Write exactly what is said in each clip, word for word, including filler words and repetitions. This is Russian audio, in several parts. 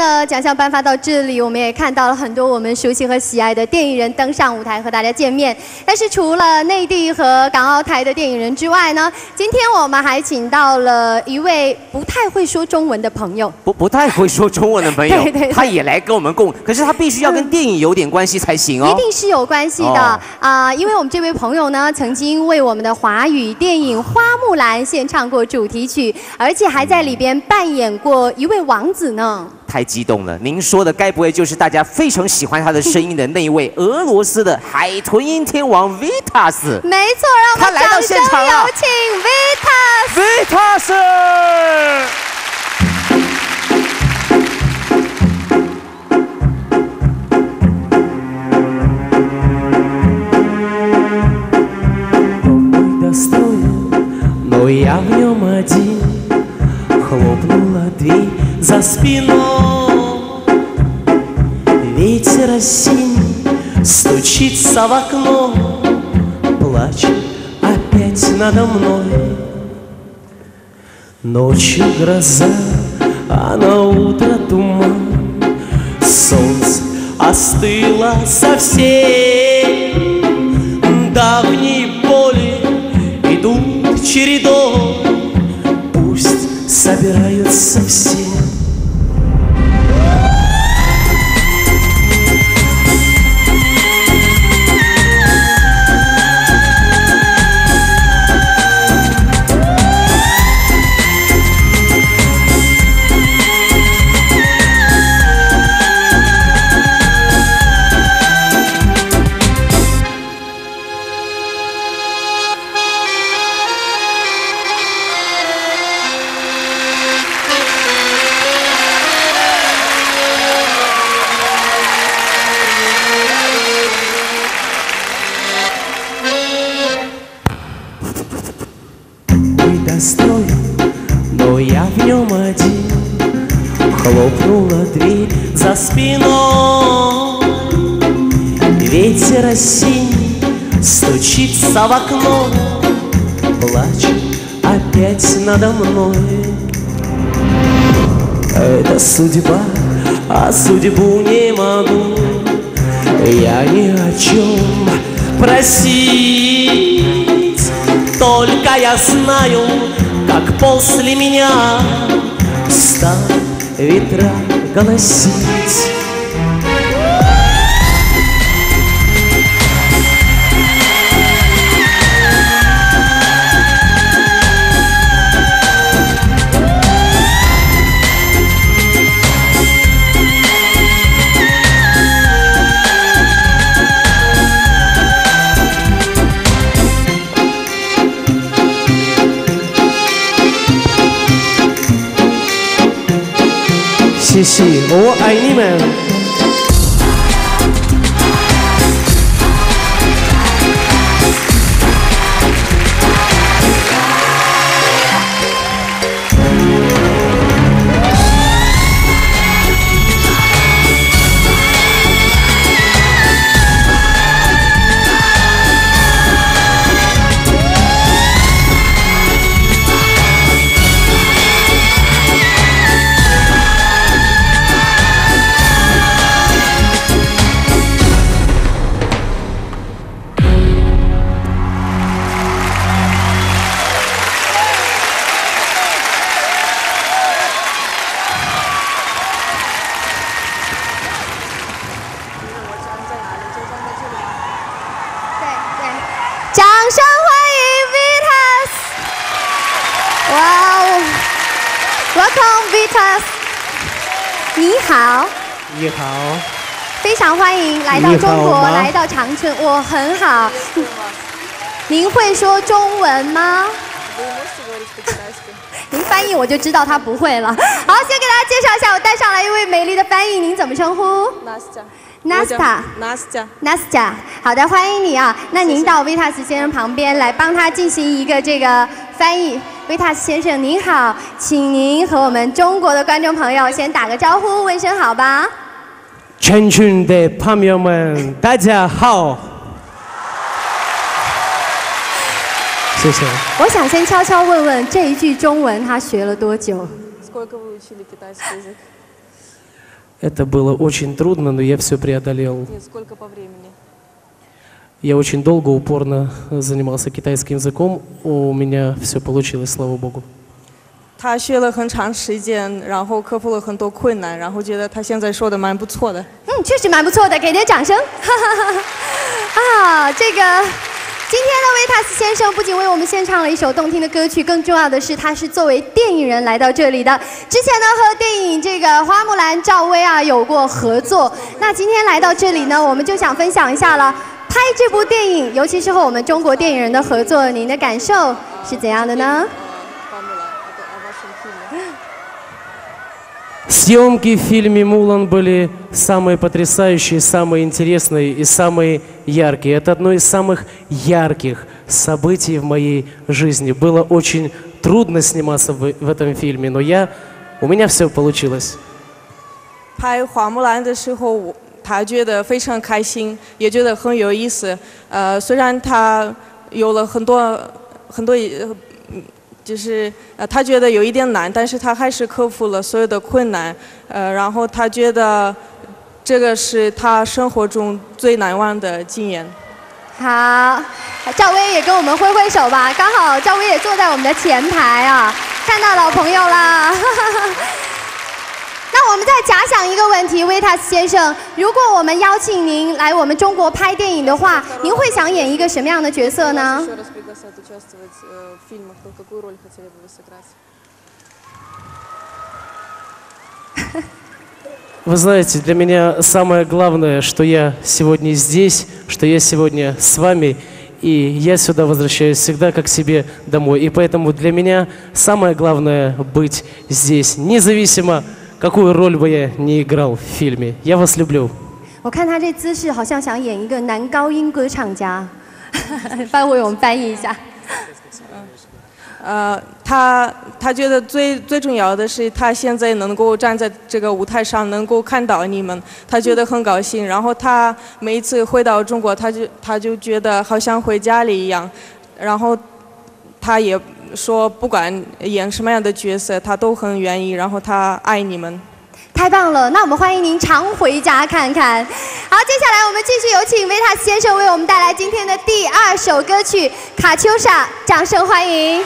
的奖项颁发到这里，我们也看到了很多我们熟悉和喜爱的电影人登上舞台和大家见面。但是除了内地和港澳台的电影人之外呢，今天我们还请到了一位不太会说中文的朋友， 不不太会说中文的朋友， 对对对他也来跟我们共，可是他必须要跟电影有点关系才行哦。 一定是有关系的啊、哦呃，因为我们这位朋友呢，曾经为我们的华语电影《花木兰》献唱过主题曲，而且还在里边扮演过一位王子呢。 太激动了！您说的该不会就是大家非常喜欢他的声音的那一位俄罗斯的海豚音天王 Vitas？ 没错，让我们掌声有请 Vitas。Vitas。 Но я в нем один, хлопнула дверь за спиной. Ветер осенний стучится в окно, плачет опять надо мной. Ночью гроза, а на утро туман. Солнце остыло совсем. Давние боли идут чередой, пусть собираются все. Но я в нем один, хлопнула дверь за спиной. Ветер осенний стучится в окно, плачет опять надо мной. Это судьба, а судьбу не могу я ни о чем просить. Только я знаю, как после меня стал ветра голосить.谢谢，我爱你们。 掌声欢迎 Vitas！ 哇哦 ，Welcome Vitas！ 你好， 你好， 非常欢迎来到中国，来到长春，我很好。您会说中文吗？您翻译我就知道他不会了。好，先给大家介绍一下，我带上来一位美丽的翻译，您怎么称呼 ？Nasta。Nasta。Nasta。好的，欢迎你啊。那您到 Vitas 先生旁边来帮他进行一个这个翻译。Vitas 先生您好，请您和我们中国的观众朋友先打个招呼，问声好吧。 Changchun的朋友们，大家好。谢谢。 我想先悄悄问问，这一句中文他学了多久？ Это было очень трудно, но я все преодолел. Сколько по времени? Я очень долго, упорно занимался китайским языком. У меня все получилось, слава Богу. 他学了很长时间，然后克服了很多困难，然后觉得他现在说的蛮不错的。 嗯，确实蛮不错的，给点掌声。啊，这个。 今天的维塔斯先生不仅为我们献唱了一首动听的歌曲，更重要的是他是作为电影人来到这里的。之前呢和电影这个《花木兰》赵薇啊有过合作，那今天来到这里呢，我们就想分享一下了。拍这部电影，尤其是和我们中国电影人的合作，您的感受是怎样的呢？ Съемки в фильме «Мулан» были самые потрясающие, самые интересные и самые яркие. Это одно из самых ярких событий в моей жизни. Было очень трудно сниматься в, в этом фильме, но я, у меня все получилось. 拍花木兰的时候，他觉得非常开心，也觉得很有意思。呃，虽然他有了很多很多。 就是呃，他觉得有一点难，但是他还是克服了所有的困难，呃，然后他觉得这个是他生活中最难忘的经验。 好，赵薇也跟我们挥挥手吧，刚好赵薇也坐在我们的前排啊，看到老朋友啦。那我们再假想一个问题，维塔斯先生，如果我们邀请您来我们中国拍电影的话，您会想演一个什么样的角色呢？ Вы знаете, для меня самое главное, что я сегодня здесь, что я сегодня с вами, и я сюда возвращаюсь всегда как к себе домой. И поэтому для меня самое главное быть здесь, независимо, какую роль бы я ни играл в фильме. Я вас люблю. 我看他这姿势，好像想演一个男高音歌唱家，帮为我们翻译一下。 呃，他他觉得最最重要的是，他现在能够站在这个舞台上，能够看到你们，他觉得很高兴。然后他每一次回到中国，他就他就觉得好像回家里一样。然后他也说，不管演什么样的角色，他都很愿意。然后他爱你们。 太棒了！那我们欢迎您常回家看看。好，接下来我们继续有请维塔斯先生为我们带来今天的第二首歌曲《卡秋莎》，掌声欢迎。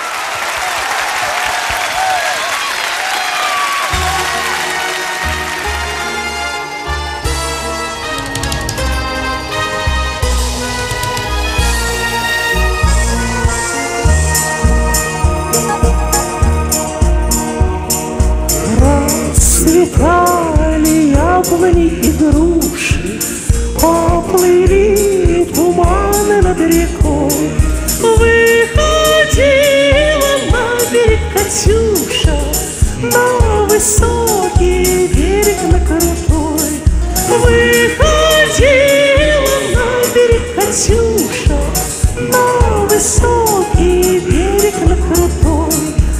Расцветали яблони и груши, поплыли туманы над рекой. Выходила на берег Катюша, на высокий берег, на крутой. Выходила на берег Катюша, на высокий берег, на крутой.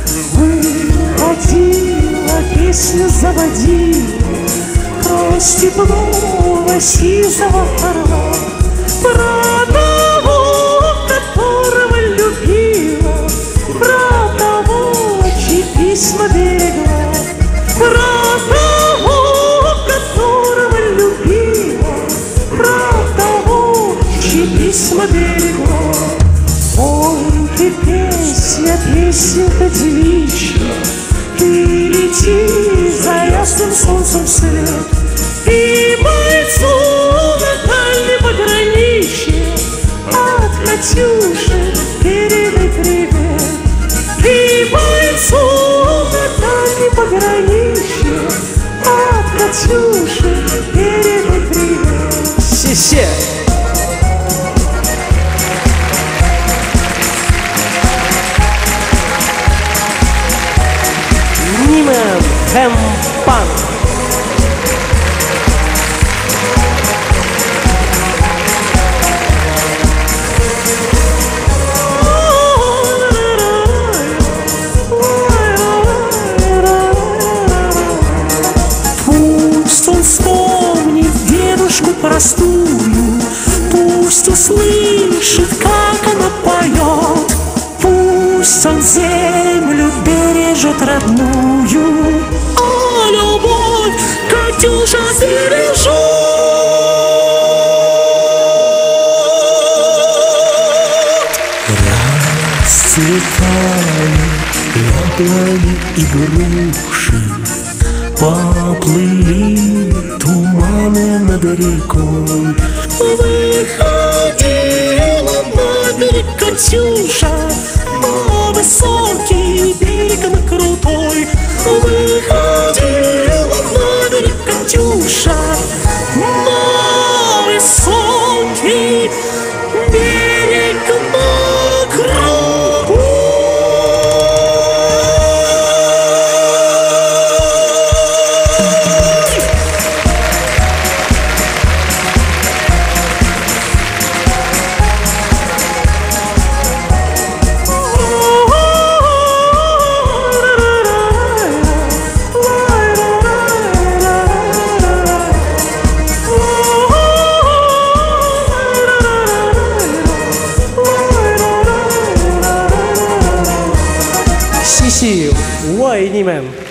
Выходила, песню заводила, кровь степного сизого орла. Про того, которого любила, про того, чьи письма берегла. Про того, которого любила, про того, чьи письма берегла. Ой, ты песня, песенка девичья, ты лети за ясным солнцем вслед, и бойцу на дальнем пограничье от Катюши передай привет. И бойцу на дальнем пограничье от Катюши передай привет. 谢谢。 Хэмпан. Пусть он вспомнит дедушку простую, пусть услышит, как она поет. Пусть он землю бережет родную, а любовь, как Катюша, бережет. Расцветают яблони и груши, поплыли туманы над рекой. Выходила на берег Катюша, на высокий берег, на крутой. Выходила на берег Катюша, на высокий берег, на крутой. Си, Why, Niman?